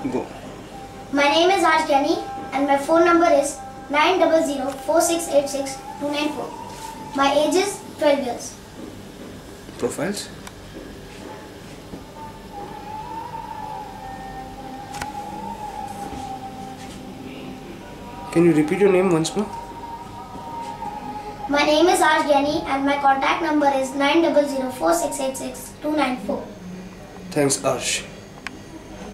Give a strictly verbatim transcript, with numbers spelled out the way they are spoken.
Go. My name is Arsh Gyani and my phone number is nine zero zero four six eight six two nine four. My age is twelve years. Profiles? Can you repeat your name once more? My name is Arsh Gyani and my contact number is nine zero zero four six eight six two nine four. Thanks, Arsh.